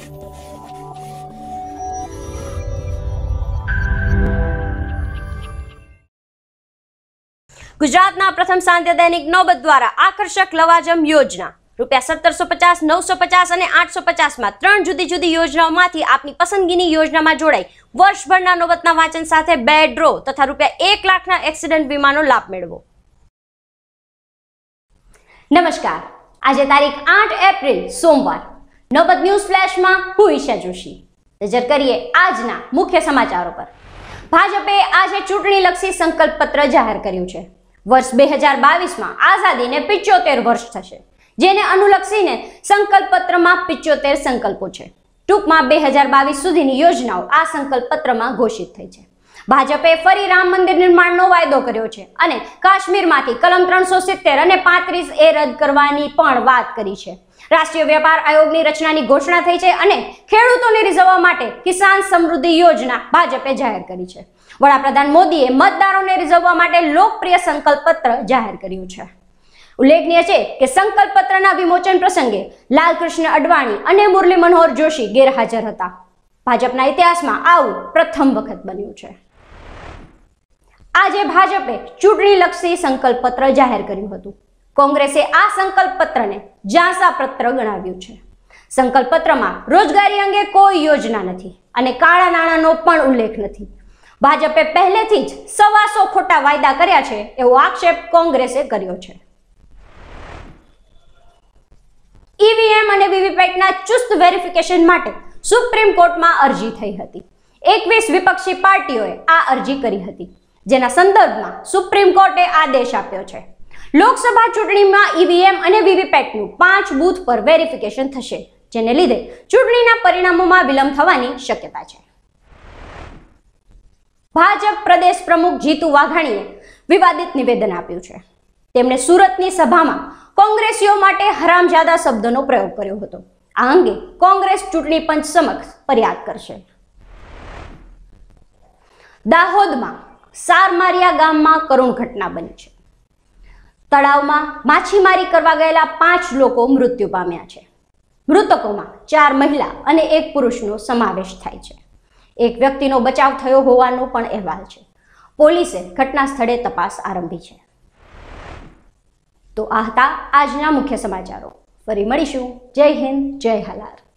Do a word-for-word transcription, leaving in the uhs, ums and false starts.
ગુજરાતના પ્રથમ સાંધ્ય દૈનિક નોબત દ્વારા આકર્ષક લવાજમ યોજના રૂપિયા સત્તરસો પચાસ, નવસો પચાસ અને આઠસો પચાસ માં ત્રણ જુદી જુદી યોજનાઓમાંથી આપની પસંદગીની યોજનામાં જોડાઈ વર્ષભરના નોબતના વાંચન સાથે બે ડ્રો તથા રૂપિયા એક લાખના એક્સિડન્ટ વીમાનો લાભ મેળવો. નમસ્કાર, આજે તારીખ આઠ એપ્રિલ સોમવાર. નોબત ન્યૂઝ ફ્લેશમાં હું ઈશા જોશી. નજર કરીએ આજના મુખ્ય સમાચારો પર. ભાજપે આજે ચૂંટણીલક્ષી સંકલ્પ પત્ર જાહેર કર્યું છે. વર્ષ બે હજાર બાવીસ માં આઝાદીને પિચોતેર વર્ષ થશે, જેને અનુલક્ષીને સંકલ્પ પત્રમાં પિચોતેર સંકલ્પો છે. ટૂંકમાં બે હજાર બાવીસ સુધીની યોજનાઓ આ સંકલ્પ પત્રમાં ઘોષિત થઈ છે. ભાજપે ફરી રામ મંદિર નિર્માણનો વાયદો કર્યો છે અને કાશ્મીરમાંથી કલમ ત્રણસો સિત્તેર અને પાંત્રીસ એ રદ કરવાની પણ વાત કરી છે. રાષ્ટ્રીય વેપાર આયોગની રચનાની ઘોષણા થઈ છે અને ખેડૂતોને રીઝવવા માટે કિસાન સમૃદ્ધિ યોજના ભાજપે જાહેર કરી છે. વડાપ્રધાન મોદીએ મતદારોને રીઝવવા માટે લોકપ્રિય સંકલ્પ પત્ર જાહેર કર્યું છે. ઉલ્લેખનીય છે કે સંકલ્પ પત્રના વિમોચન પ્રસંગે લાલકૃષ્ણ અડવાણી અને મુરલી મનોહર જોશી ગેરહાજર હતા. ભાજપના ઇતિહાસમાં આવું પ્રથમ વખત બન્યું છે. આજે ભાજપે ચૂંટણીલક્ષી સંકલ્પ પત્ર જાહેર કર્યું હતું. કોંગ્રેસે આ સંકલ્પ પત્રને ઝાંસા પત્ર ગણાવ્યું છે. સંકલ્પ પત્રમાં રોજગારી અંગે કોઈ યોજના નથી અને કાળા નાણાંનો પણ ઉલ્લેખ નથી. ભાજપે પહેલેથી જ સવાસો ખોટા વાયદા કર્યા છે એવો આક્ષેપ કોંગ્રેસે કર્યો છે. ઈવીએમ અને વીવીપેટના ચુસ્ત વેરિફિકેશન માટે સુપ્રીમ કોર્ટમાં અરજી થઈ હતી. એકવીસ વિપક્ષી પાર્ટીઓએ આ અરજી કરી હતી, જેના સંદર્ભમાં સુપ્રીમ કોર્ટે આદેશ આપ્યો છે. લોકસભા ચૂંટણીમાં ઈવીએમ અને વીવીપેટનું પાંચ બૂથ પર વેરિફિકેશન થશે, જેને લીધે ચૂંટણીના પરિણામોમાં વિલંબ થવાની શક્યતા છે. ભાજપ પ્રદેશ પ્રમુખ જીતુ વાઘાણીએ વિવાદિત નિવેદન આપ્યું છે. તેમણે સુરતની સભામાં કોંગ્રેસીઓ માટે હરામજાદા શબ્દનો પ્રયોગ કર્યો હતો. આ અંગે કોંગ્રેસ ચૂંટણી પંચ સમક્ષ ફરિયાદ કરશે. દાહોદમાં સારમારિયા ગામમાં કરુણ ઘટના બની છે. તળાવમાં માછીમારી કરવા ગયેલા પાંચ લોકો મૃત્યુ પામ્યા છે. મૃતકોમાં ચાર મહિલા અને એક પુરુષનો સમાવેશ થાય છે. એક વ્યક્તિનો બચાવ થયો હોવાનો પણ અહેવાલ છે. પોલીસે ઘટના સ્થળે તપાસ આરંભી છે. તો આ હતા આજના મુખ્ય સમાચારો. ફરી મળીશું. જય હિન્દ, જય હાલાર.